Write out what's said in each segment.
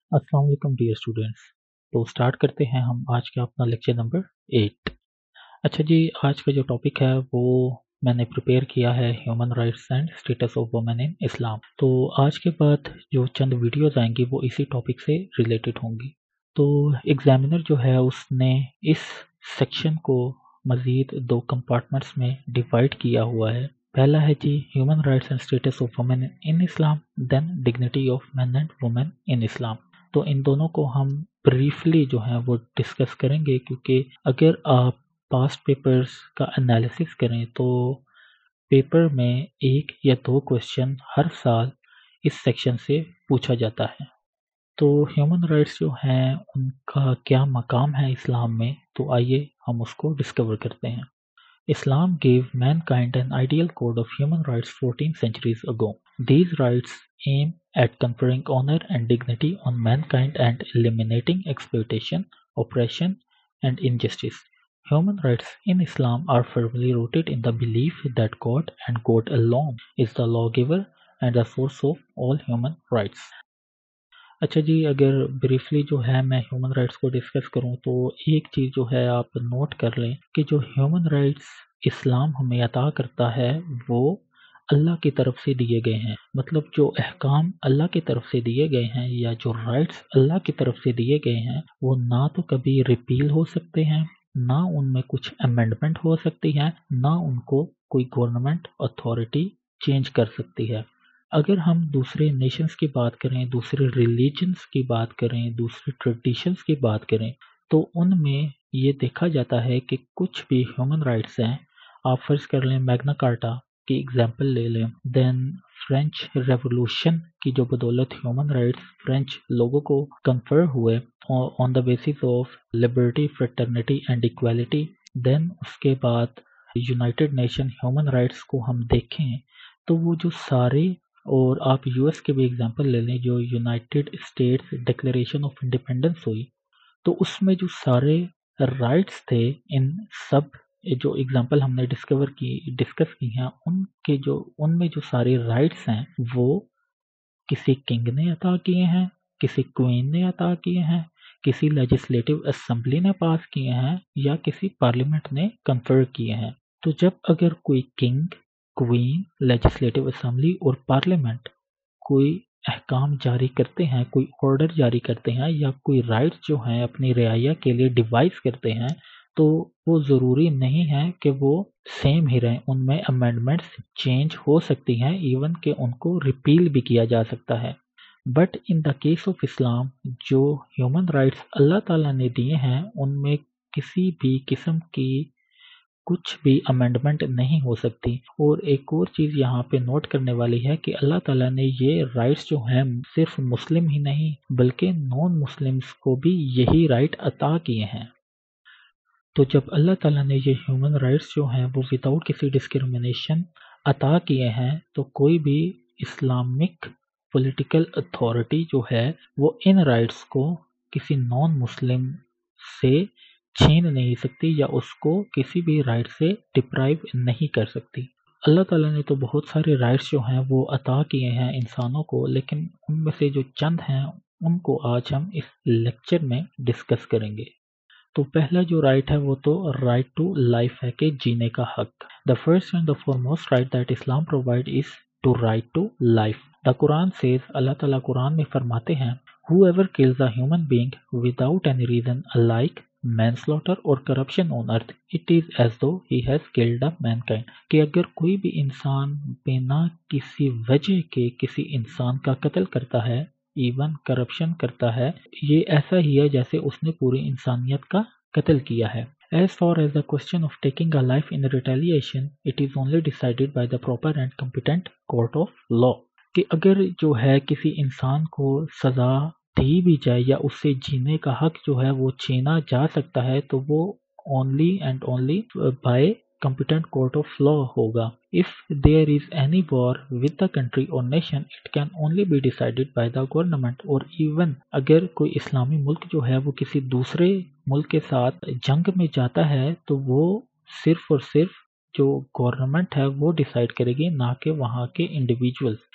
अस्सलाम वालेकुम dear students. तो स्टार्ट करते हैं हम आज का अपना लेक्चर नंबर 8। अच्छा जी, आज का जो टॉपिक है वो मैंने प्रिपेयर किया है human rights and status of women in Islam. तो आज के बाद जो चंद वीडियोस आएंगी वो इसी टॉपिक से रिलेटेड होंगी। तो एग्जामिनर जो है उसने इस सेक्शन को मज़ीद दो कंपार्टमेंट्स में डिवाइड किया हुआ है। पहला है जी human rights and status of women in Islam, then dignity of man and women in Islam. तो इन दोनों को हम ब्रीफली जो है वो डिस्कस करेंगे, क्योंकि अगर आप पास्ट पेपर्स का एनालिसिस करें तो पेपर में एक या दो क्वेश्चन हर साल इस सेक्शन से पूछा जाता है। तो ह्यूमन राइट्स जो हैं उनका क्या मकाम है इस्लाम में, तो आइए हम उसको डिस्कवर करते हैं। Islam gave mankind an ideal code of human rights 14 centuries ago. These rights aim at conferring honor and dignity on mankind and eliminating exploitation, oppression, and injustice. Human rights in Islam are firmly rooted in the belief that God and God alone is the lawgiver and the source of all human rights. अच्छा जी, अगर briefly जो है मैं human rights को discuss करूं तो एक चीज़ जो है आप नोट कर लें कि जो ह्यूमन राइट्स इस्लाम हमें अता करता है वो अल्लाह की तरफ से दिए गए हैं। मतलब जो अहकाम अल्लाह की तरफ से दिए गए हैं या जो राइट्स अल्लाह की तरफ से दिए गए हैं वो ना तो कभी रिपील हो सकते हैं, ना उनमें कुछ अमेंडमेंट हो सकती है, ना उनको कोई गवर्नमेंट अथॉरिटी चेंज कर सकती है। अगर हम दूसरे नेशंस की बात करें, दूसरे रिलीजन्स की बात करें, दूसरे ट्रेडिशंस की बात करें, तो उनमें ये देखा जाता है कि कुछ भी ह्यूमन राइट्स हैं। आप फर्ज कर लें मैग्ना कार्टा की एग्जांपल ले लें, देन फ्रेंच रेवोल्यूशन की जो बदौलत ह्यूमन राइट्स फ्रेंच लोगों को कंफर हुए on the basis of liberty, fraternity and equality. Then उसके बाद यूनाइटेड नेशन ह्यूमन राइट्स को हम देखें तो वो जो सारे, और आप यूएस के भी एग्जांपल ले लें, जो United States declaration of independence हुई तो उसमें जो सारे राइट्स थे, इन सब जो एग्जांपल हमने डिस्कस की हैं उनमें जो सारे राइट्स हैं वो किसी किंग ने अता किए हैं, किसी क्वीन ने अता किए हैं, किसी लेजिस्लेटिव असेंबली ने पास किए हैं या किसी पार्लियामेंट ने कंफर किए हैं। तो जब अगर कोई किंग, क्वीन, लेजिस्लेटिव असेंबली और पार्लियामेंट कोई अहकाम जारी करते हैं, कोई ऑर्डर जारी करते हैं या कोई राइट्स जो हैं अपनी रियाया के लिए डिवाइस करते हैं, तो वो ज़रूरी नहीं है कि वो सेम ही रहें। उनमें अमेंडमेंट्स चेंज हो सकती हैं, इवन कि उनको रिपील भी किया जा सकता है। But in the case of Islam जो ह्यूमन राइट्स अल्लाह ताला ने दिए हैं उनमें किसी भी किस्म की कुछ भी अमेंडमेंट नहीं हो सकती। और एक और चीज़ यहाँ पे नोट करने वाली है कि अल्लाह ताला ने ये राइट्स जो हैं सिर्फ मुस्लिम ही नहीं बल्कि नॉन मुस्लिम्स को भी यही राइट अता किए हैं। तो जब अल्लाह ताला ने ये ह्यूमन राइट्स जो हैं वो विदाउट किसी डिस्क्रिमिनेशन अता किए हैं तो कोई भी इस्लामिक पॉलिटिकल अथॉरिटी जो है वो इन राइट्स को किसी नॉन मुस्लिम से छीन नहीं सकती या उसको किसी भी राइट से डिप्राइव नहीं कर सकती। अल्लाह ताला ने तो बहुत सारे राइट्स जो हैं वो अता किए हैं इंसानों को, लेकिन उनमें से जो चंद हैं उनको आज हम इस लेक्चर में डिस्कस करेंगे। तो पहला जो राइट है वो तो राइट टू लाइफ है, कि जीने का हक। The first and the foremost right that Islam provide is to right to life. The Quran says, अल्लाह ताला कुरान में फरमाते हैं, whoever kills a human being without any reason like manslaughter or corruption on earth, it is as though he has killed a mankind। कि अगर कोई भी इंसान बिना किसी वजह के किसी इंसान का कत्ल करता है, इवन करप्शन करता है, ये ऐसा ही है जैसे उसने पूरी इंसानियत का कत्ल किया है। As far as the question of taking a life in retaliation, it is only decided by the proper and competent court of law। कि अगर जो है किसी इंसान को सज़ा दी भी जाए या उससे जीने का हक जो है वो छीना जा सकता है तो वो only and only by competent court of law होगा। If there is any war with the country or nation, it can only be decided by the government। और even अगर कोई इस्लामी मुल्क जो है वो किसी दूसरे मुल्क के साथ जंग में जाता है तो वो सिर्फ और सिर्फ जो गवर्नमेंट है वो डिसाइड करेगी, ना कि वहाँ के individuals.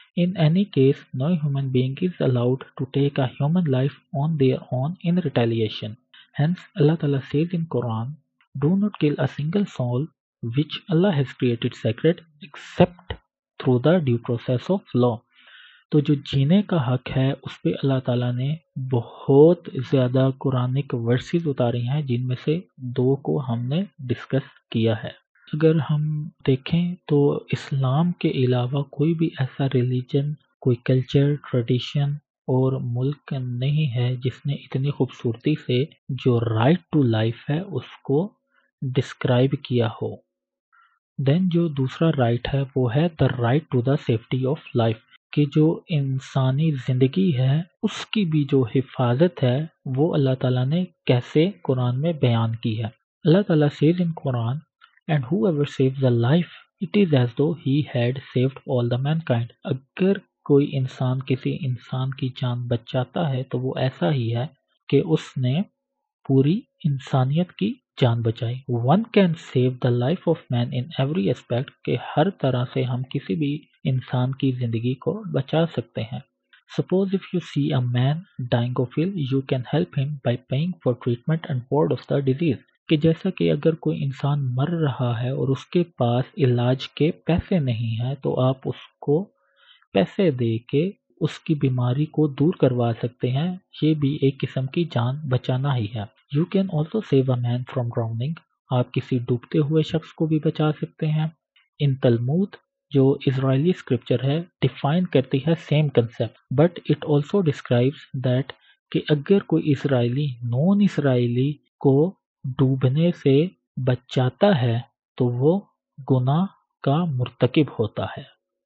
In any case, no human being is allowed to take a human life on their own in retaliation. Hence, Allah Ta'ala says in Quran, do not kill a single soul which Allah has created sacred except through the due process of law. تو جو جینے کا حق ہے اس پہ اللہ تعالیٰ نے بہت زیادہ قرآنک ورسز اتاری ہیں، جن میں سے 2 کو ہم نے ڈسکس کیا ہے۔ اگر ہم دیکھیں تو اسلام کے علاوہ کوئی بھی ایسا ریلیجن، کوئی کلچر، ٹریڈیشن اور ملک نہیں ہے جس نے اتنی خوبصورتی سے جو رائٹ ٹو لائف ہے اس کو ڈسکرائب کیا ہو۔ دین جو دوسرا رائٹ ہے وہ ہے the right to the safety of life, کہ جو انسانی زندگی ہے اس کی بھی جو حفاظت ہے وہ اللہ تعالیٰ نے کیسے قرآن میں بیان کی ہے۔ اللہ تعالیٰ says in Quran, and whoever saves a life, it is as though he had saved all the mankind. اگر کوئی انسان کسی انسان کی جان بچاتا ہے تو وہ ایسا ہی ہے کہ اس نے پوری انسانیت کی جان بچائی۔ One can save the life of man in every aspect، کہ ہر طرح سے ہم کسی بھی انسان کی زندگی کو بچا سکتے ہیں۔ Suppose if you see a man dying of ill, you can help him by paying for treatment and ward of the disease، کہ جیسا کہ اگر کوئی انسان مر رہا ہے اور اس کے پاس علاج کے پیسے نہیں ہیں تو آپ اس کو پیسے دے کے اس کی بیماری کو دور کروا سکتے ہیں، یہ بھی ایک قسم کی جان بچانا ہی ہے۔ You can also save a man from drowning، آپ کسی ڈوبتے ہوئے شخص کو بھی بچا سکتے ہیں۔ ان تلمود جو اسرائیلی اسکرپچر ہے ڈیفائن کرتی ہے same concept, but it also describes that کہ اگر کوئی اسرائیلی نون اسرائیلی کو ڈوبنے سے بچاتا ہے تو وہ گناہ کا مرتکب ہوتا ہے۔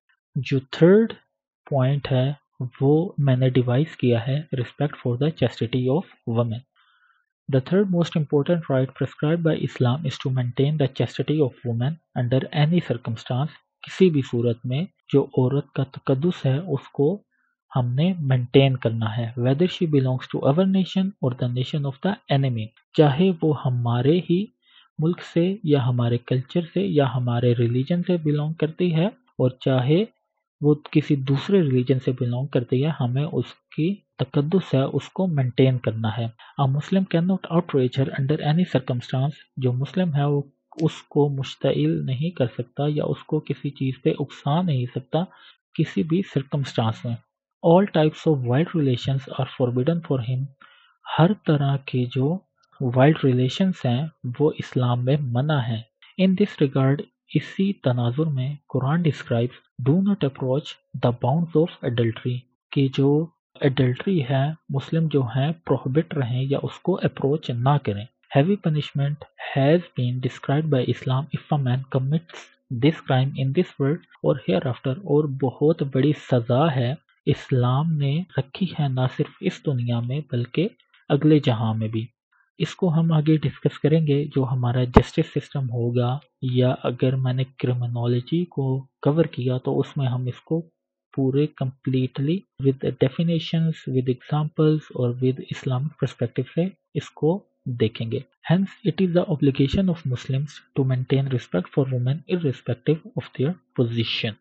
جو تھرڈ پوائنٹ ہے وہ میں نے ڈیوائز کیا ہے respect for the chastity of women. The third most important right prescribed by Islam is to maintain the chastity of women under any circumstance. کسی بھی صورت میں جو عورت کا تقدس ہے اس کو ہم نے مینٹین کرنا ہے، whether she belongs to our nation or the nation of the enemy، چاہے وہ ہمارے ہی ملک سے یا ہمارے کلچر سے یا ہمارے ریلیجن سے بلونگ کرتی ہے، اور چاہے وہ کسی دوسرے ریلیجن سے بلونگ کرتی ہے، ہمیں اس کی تقدس ہے اس کو مینٹین کرنا ہے۔ A Muslim cannot outrage her under any circumstance، جو مسلم ہے وہ اس کو مشتعل نہیں کر سکتا یا اس کو کسی چیز پہ اکسا نہیں سکتا کسی بھی سرکمسٹانس میں۔ All types of wild relations are forbidden for him، ہر طرح کے جو وائلڈ ریلیشنز ہیں وہ اسلام میں منع ہیں۔ In this regard، اسی تناظر میں قرآن describes do not approach the bounds of adultery، کہ جو adultery ہے مسلم جو ہیں prohibit رہیں یا اس کو approach نہ کریں۔ Heavy punishment has been described by Islam if a man commits this crime in this world or hereafter، اور بہت بڑی سزا ہے اسلام نے رکھی ہے نہ صرف اس دنیا میں بلکہ اگلے جہاں میں بھی۔ اس کو ہم آگے ڈسکس کریں گے جو ہمارا جسٹس سسٹم ہوگا، یا اگر میں نے کرمنالوجی کو کور کیا تو اس میں ہم اس کو پورے completely with definitions, with examples اور ود اسلامک پرسپیکٹو سے اس کو دیکھیں گے۔ Hence it is the obligation of Muslims to maintain respect for women irrespective of their position۔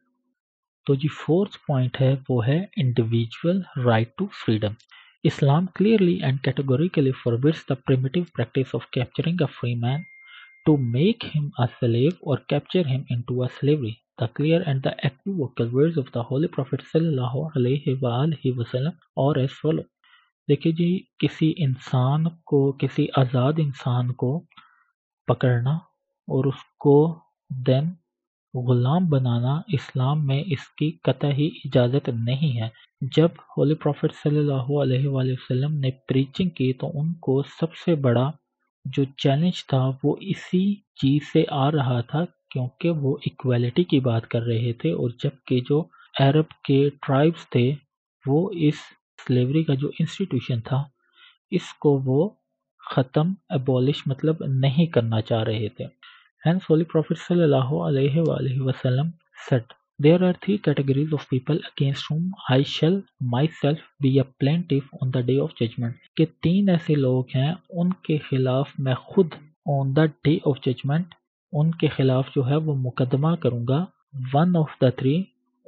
تو جی فورتھ پوائنٹ ہے وہ ہے individual right to freedom۔ Islam clearly and categorically forbids the primitive practice of capturing a free man to make him a slave or capture him into a slavery۔ The clear and the equivocal words of the Holy Prophet sallallahu alaihi wasallam are as follow۔ دیکھیے جی، کسی انسان کو، کسی آزاد انسان کو پکڑنا اور اس کو دین غلام بنانا اسلام میں اس کی قطعی اجازت نہیں ہے۔ جب ہولی پروفٹ صلی اللہ علیہ وآلہ وسلم نے پریچنگ کی تو ان کو سب سے بڑا جو چیلنج تھا وہ اسی چیز سے آ رہا تھا، کیونکہ وہ ایکویلٹی کی بات کر رہے تھے، اور جب کہ جو عرب کے ٹرائبز تھے وہ اس سلیوری کا جو انسٹیٹیوشن تھا اس کو وہ ختم، abolish مطلب نہیں کرنا چاہ رہے تھے۔ Hence Holy Prophet صلی اللہ علیہ وآلہ وسلم said, There are 3 categories of people against whom I shall myself be a plaintiff on the day of judgment، کہ 3 ایسے لوگ ہیں ان کے خلاف میں خود on the day of judgment ان کے خلاف جو ہے وہ مقدمہ کروں گا۔ One of the 3،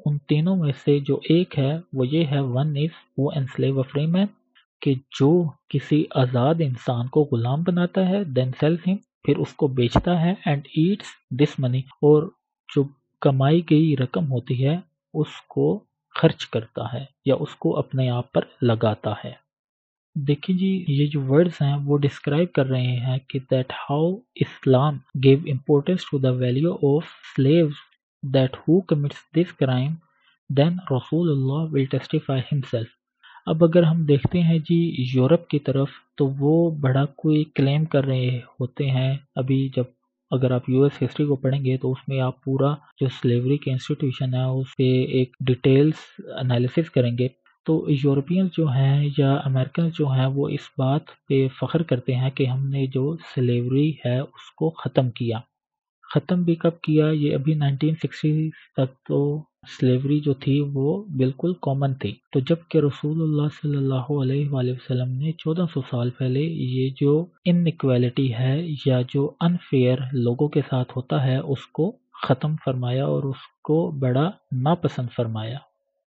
ان تینوں میں سے جو ایک ہے وہ یہ ہے، one is who enslave a free man، کہ جو کسی آزاد انسان کو غلام بناتا ہے، دین سیلز ہم، پھر اس کو بیچتا ہے، اینڈ ایٹس دس منی، اور جو کمائی گئی رقم ہوتی ہے اس کو خرچ کرتا ہے یا اس کو اپنے آپ پر لگاتا ہے۔ دیکھیں جی، یہ جو ورڈز ہیں وہ ڈسکرائب کر رہے ہیں کہ that how Islam gave importance to the value of slaves, that who commits this crime then رسول اللہ ول ٹیسٹیفائی ہمسیلف۔ اب اگر ہم دیکھتے ہیں جی یورپ کی طرف، تو وہ بڑا کوئی کلیم کر رہے ہوتے ہیں۔ ابھی جب اگر آپ یو ایس ہسٹری کو پڑھیں گے تو اس میں آپ پورا جو سلیوری کے انسٹیٹیوشن ہے اس پہ ایک ڈیٹیلز انالیسس کریں گے، تو یورپینز جو ہیں یا امریکنز جو ہیں وہ اس بات پہ فخر کرتے ہیں کہ ہم نے جو سلیوری ہے اس کو ختم کیا۔ ختم بھی کب کیا؟ یہ ابھی 1960 تک تو سلیوری جو تھی وہ بالکل کامن تھی، تو جب کہ رسول اللہ صلی اللہ علیہ وآلہ وسلم نے 1400 سال پہلے یہ جو انیکویلٹی ہے یا جو انفیئر لوگوں کے ساتھ ہوتا ہے اس کو ختم فرمایا اور اس کو بڑا ناپسند فرمایا۔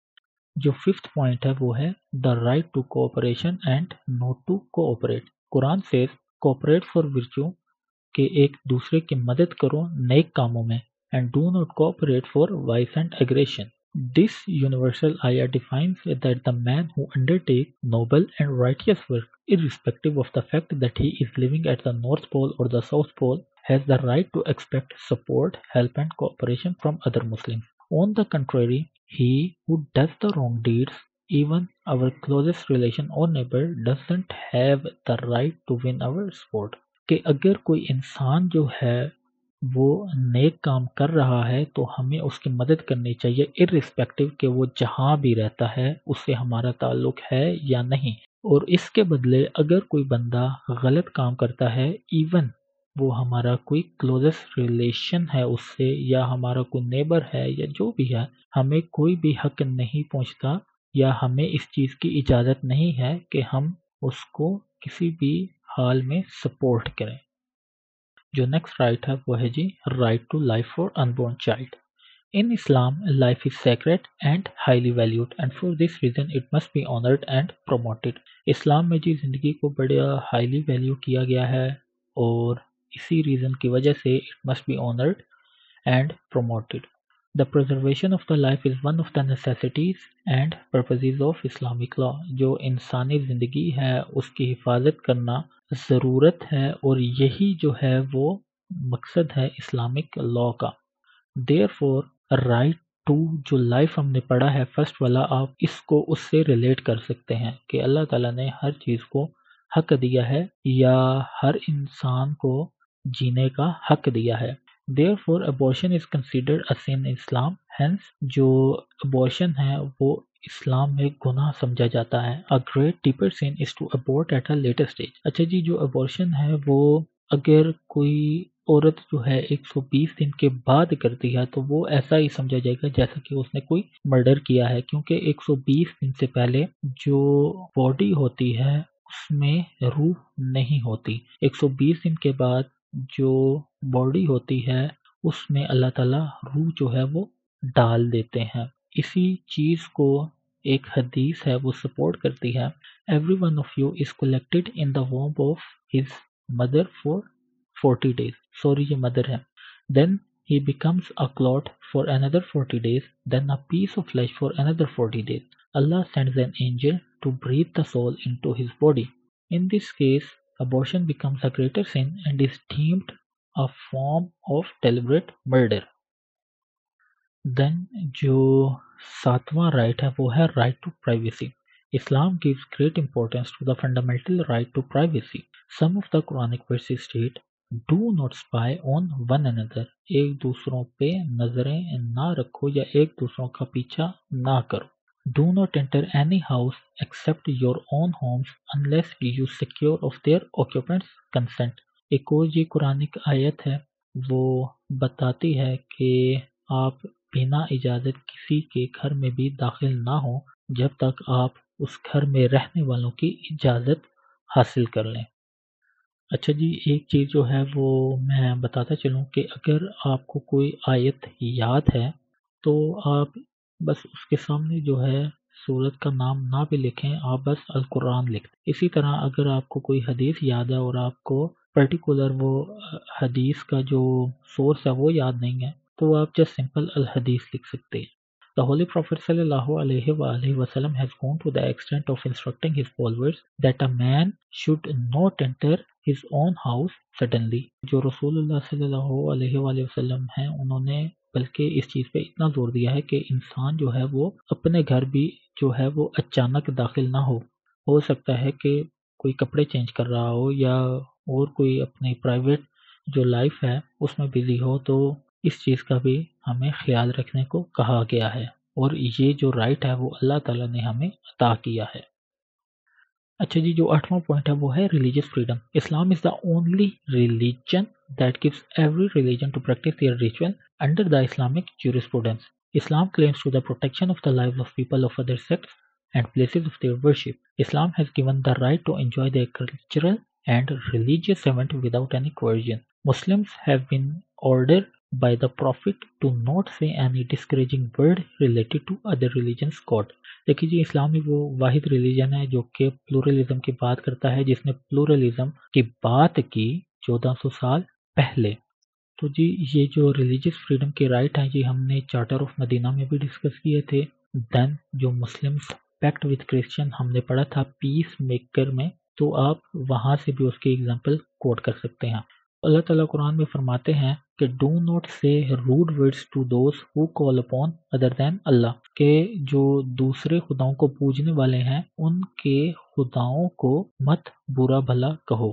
جو ففتھ پوائنٹ ہے وہ ہے the right to cooperation and not to cooperate. Quran سے کوآپریٹ فار ورچو، کہ ایک دوسرے کی مدد کرو نیک کاموں میں، and do not cooperate for vice and aggression. This universal ayah defines that the man who undertakes noble and righteous work, irrespective of the fact that he is living at the North Pole or the South Pole, has the right to expect support, help and cooperation from other Muslims. On the contrary, he who does the wrong deeds, even our closest relation or neighbor, doesn't have the right to win our support. کہ اگر کوئی انسان جو ہے وہ نیک کام کر رہا ہے تو ہمیں اس کی مدد کرنی چاہیے، ارریسپیکٹو کہ وہ جہاں بھی رہتا ہے اس سے ہمارا تعلق ہے یا نہیں۔ اور اس کے بدلے اگر کوئی بندہ غلط کام کرتا ہے، ایون وہ ہمارا کوئی کلوزسٹ ریلیشن ہے اس سے یا ہمارا کوئی نیبر ہے یا جو بھی ہے، ہمیں کوئی بھی حق نہیں پہنچتا یا ہمیں اس چیز کی اجازت نہیں ہے کہ ہم اس کو کسی بھی حال میں سپورٹ کریں۔ جو نیکسٹ رائٹ ہے وہ ہے جی right to life for unborn child. In Islam life is sacred and highly valued and for this reason it must be honoured and promoted. Islam میں جی زندگی کو بڑا ہائیلی ویلیو کیا گیا ہے اور اسی ریزن کی وجہ سے it must be honoured and promoted. The preservation of the life is one of the necessities and purposes of Islamic law. جو انسانی زندگی ہے اس کی حفاظت کرنا ضرورت ہے اور یہی جو ہے وہ مقصد ہے اسلامک لا کا۔ Therefore, right to جو لائف ہم نے پڑھا ہے فرسٹ والا، آپ اس کو اس سے ریلیٹ کر سکتے ہیں کہ اللہ تعالیٰ نے ہر چیز کو حق دیا ہے یا ہر انسان کو جینے کا حق دیا ہے۔ Therefore, abortion is considered a sin in Islam. Hence, جو abortion ہے وہ اسلام میں گناہ سمجھا جاتا ہے۔ A great deeper sin is to abort at a later stage. اچھا جی، جو abortion ہے وہ اگر کوئی عورت جو ہے 120 دن کے بعد کرتی ہے تو وہ ایسا ہی سمجھا جائے گا جیسا کہ اس نے کوئی مرڈر کیا ہے، کیونکہ 120 دن سے پہلے جو باڈی ہوتی ہے اس میں روح نہیں ہوتی۔ 120 دن کے بعد جو باڈی ہوتی ہے اس میں اللہ تعالیٰ روح جو ہے وہ ڈال دیتے ہیں۔ اسی چیز کو ایک حدیث ہے وہ سپورٹ کرتی ہے۔ Every one of you is collected in the womb of his mother for 40 days. Sorry یہ mother ہے۔ Then he becomes a clot for another 40 days, then a piece of flesh for another 40 days. Allah sends an angel to breathe the soul into his body. In this case, abortion becomes a greater sin and is deemed a form of deliberate murder. Then جو ساتواں right ہے وہ ہے right to privacy. Islam gives great importance to the fundamental right to privacy. Some of the Quranic verses state, do not spy on one another. ایک دوسروں پہ نظریں نہ رکھو یا ایک دوسروں کا پیچھا نہ کرو۔ Do not enter any house except your own homes unless you secure of their occupants' consent. ایک اور یہ قرآنک آیت ہے وہ بتاتی ہے کہ آپ بنا اجازت کسی کے گھر میں بھی داخل نہ ہوں جب تک آپ اس گھر میں رہنے والوں کی اجازت حاصل کر لیں۔ اچھا جی، ایک چیز جو ہے وہ میں بتاتا چلوں کہ اگر آپ کو کوئی آیت یاد ہے تو آپ بس اس کے سامنے جو ہے سورت کا نام نہ بھی لکھیں، آپ بس القرآن لکھ دیں۔ اسی طرح اگر آپ کو کوئی حدیث یاد ہے اور آپ کو پرٹیکولر وہ حدیث کا جو سورس ہے وہ یاد نہیں ہے، تو آپ جسٹ سمپل الحدیث لکھ سکتے ہیں۔ The Holy Prophet sallallahu alaihi wa alihi wasallam has gone to the extent of instructing his followers that a man should not enter his own house suddenly۔ جو رسول اللہ صلی اللہ علیہ وآلہ وسلم ہیں انہوں نے بلکہ اس چیز پہ اتنا زور دیا ہے کہ انسان جو ہے وہ اپنے گھر بھی جو ہے وہ اچانک داخل نہ ہو سکتا ہے کہ کوئی کپڑے چینج کر رہا ہو یا اور کوئی اپنی پرائیویٹ جو لائف ہے اس میں بزی ہو، تو اس چیز کا بھی ہمیں خیال رکھنے کو کہا گیا ہے، اور یہ جو رائٹ ہے وہ اللہ تعالیٰ نے ہمیں عطا کیا ہے۔ اچھا جی، جو 8واں پوائنٹ ہے وہ ہے religious freedom. Islam is the only religion that gives every religion to practice their ritual under the Islamic jurisprudence۔ Islam claims to the protection of the lives of people of other sects and places of their worship۔ Islam has given the right to enjoy their cultural and religious event without any coercion۔ Muslims have been ordered by the Prophet to not say any discouraging word related to other religions' God۔ دیکھیے جی، اسلام ہی وہ واحد religion ہے جو کہ pluralism کی بات کرتا ہے، جس نے پلورلزم کی بات کی 1400 سال پہلے۔ تو جی یہ جو ریلیجیس فریڈم کے رائٹ ہیں جی، ہم نے چارٹر آف مدینہ میں بھی ڈسکس کیے تھے۔ دین جو مسلمس پیکٹ وتھ کرسچن ہم نے پڑھا تھا پیس میکر میں، تو آپ وہاں سے بھی اس کی ایگزامپل کوٹ کر سکتے ہیں۔ اللہ تعالیٰ قرآن میں فرماتے ہیں کہ do not say rude words to those who call upon other than Allah, کہ جو دوسرے خداؤں کو پوجنے والے ہیں ان کے خداؤں کو مت برا بھلا کہو۔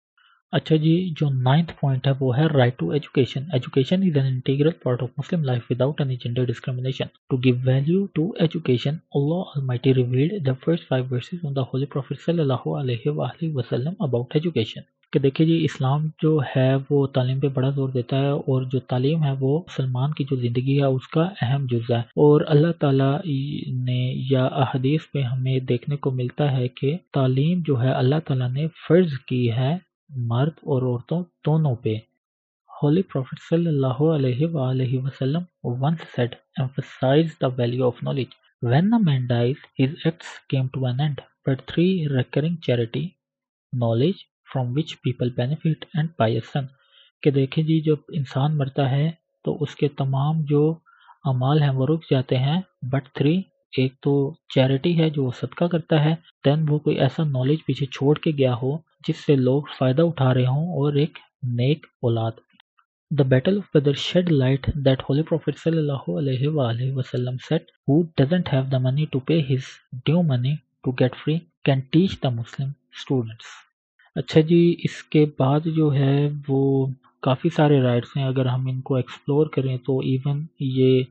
اچھا جی، جو 9th پوائنٹ ہے وہ ہے right to education. Education is an integral part of Muslim life without any gender discrimination. To give value to education, Allah Almighty revealed the first 5 verses on the Holy Prophet صلی اللہ علیہ وآلہ وسلم about education۔ کہ دیکھیں جی، اسلام جو ہے وہ تعلیم پہ بڑا زور دیتا ہے، اور جو تعلیم ہے وہ مسلمان کی جو زندگی ہے اس کا اہم جزء ہے، اور اللہ تعالیٰ نے یا احادیث پہ ہمیں دیکھنے کو ملتا ہے کہ تعلیم جو ہے اللہ تعالیٰ نے فرض کی ہے مرد اور عورتوں دونوں پہ۔ Holy Prophet صلی اللہ علیہ وآلہ وسلم once said, emphasize the value of knowledge۔ When a man dies, his acts came to an end, but 3 recurring charity, knowledge from which people benefit and pious son۔ کہ دیکھیں جی، جب انسان مرتا ہے تو اس کے تمام جو اعمال ہیں وہ رک جاتے ہیں، بٹ 3، ایک تو چیریٹی ہے جو وہ صدقہ کرتا ہے، دین وہ کوئی ایسا نالج پیچھے چھوڑ کے گیا ہو جس سے لوگ فائدہ اٹھا رہے ہوں، اور ایک نیک اولاد۔ The Battle of Badr shed light that Holy Prophet صلی اللہ علیہ وآلہ وسلم said, who doesn't have the money to pay his due money to get free can teach the Muslim students۔ اچھا جی، اس کے بعد جو ہے وہ کافی سارے رائٹس ہیں، اگر ہم ان کو ایکسپلور کریں تو ایون یہ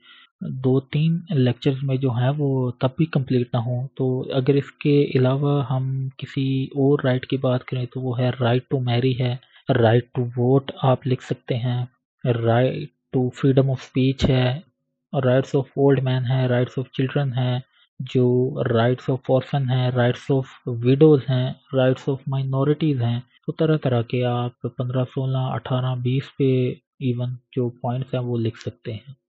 2-3 لیکچرز میں جو ہیں وہ تب بھی کمپلیٹ نہ ہوں۔ تو اگر اس کے علاوہ ہم کسی اور رائٹ کی بات کریں تو وہ ہے رائٹ ٹو میری ہے، رائٹ ٹو ووٹ آپ لکھ سکتے ہیں، right to freedom of speech ہے، رائٹس آف اولڈ مین ہے، رائٹس آف چلڈرن ہے، جو رائٹس آف آرفن ہیں، رائٹس آف ویڈوز ہیں، رائٹس آف مائنورٹیز ہیں۔ تو طرح طرح کے آپ 15، 16، 18، 20 پہ ایون جو پوائنٹس ہیں وہ لکھ سکتے ہیں۔